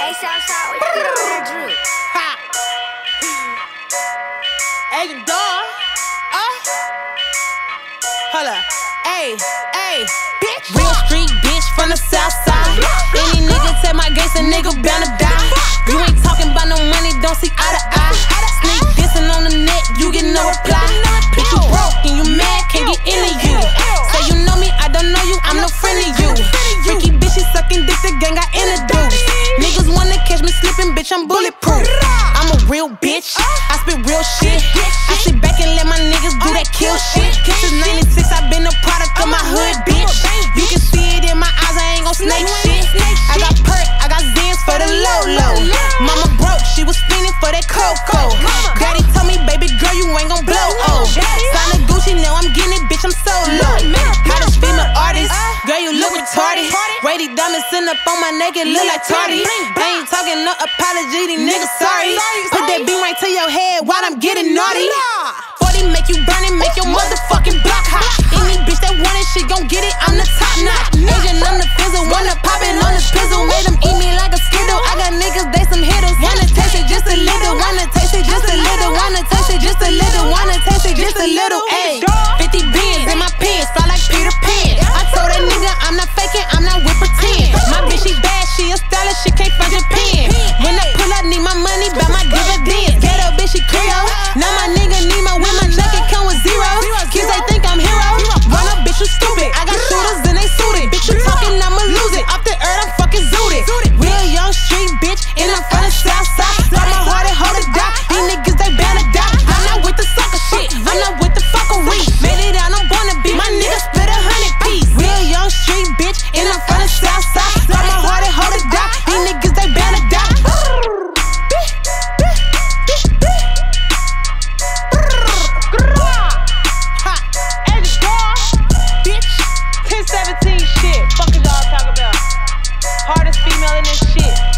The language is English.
Hey, Southside, what you get on that drip? Ha! Hey, you dog? Hold up. Hey, bitch. Real street bitch from the south side. Any nigga take my gates, a nigga bound to die. You ain't talking about no money, don't see eye to eye. Sneak dissing on the net, you get no reply. Bitch, you broke and you mad, can't get into you. Say you know me, I don't know you, I'm no friend of you. Freaky bitches sucking dick, the gang got introduced. Niggas wanna catch me slipping, bitch, I'm bulletproof. I'm a real bitch, I spit real shit. I sit back and let my niggas do that kill shit. Since 96, I've been a product of my hood, bitch. You can see it in my eyes, I ain't gon' snake shit. I got perk, I got Zans for the low. Mama broke, she was fiending for that cocoa. Daddy told me, baby girl, you ain't gon' blow. Sign a Gucci, now I'm getting it, bitch, I'm solo. Hottest female artist, girl, you look retarded. Weighty diamonds sitting up on my neck, it look like tardy. I ain't talking no apology, these niggas sorry. Put that beam right to your head while I'm getting naughty. 40 make you burn it, make your motherfucking block hot. Any bitch that want it, she gon' get it, I'm the top notch. Asian, I'm the fizzle, wanna pop it on the pizzle. Made them eat me like a skittle, I got niggas, they some hitters. Wanna taste it just a little, wanna taste it just a little. Wanna taste it just a little, wanna taste it just a little. Ayy, 50 bins in my pants, fly like Peter Pan. I told that nigga I'm not faking, I'm not with pretend. My bitch, she bad, she a stylist, she can't find your pen. When I pull up, need my money, buy my dividends. Ghetto bitch, she Creole, now my nigga need my with my check, it come with zeros. Kids, they think I'm hero. Run up, bitch, you stupid. I got shooters and they suited. Bitch, you talking, I'ma lose it. Off the earth, I'm fucking zooted. Real young street bitch, and I'm from the south side. Got my heart and hold it down. These niggas, they bound to die. I'm not with the sucker shit, I'm not with the fuckery. Made it out, I'm born to be. My nigga split 100 piece. Real young street bitch, and I'm from the south side. Got my heart and hold it down. These niggas, they bound to die. Bitch, 10-17 shit. Fuck is y'all talking about? Hardest female in this shit.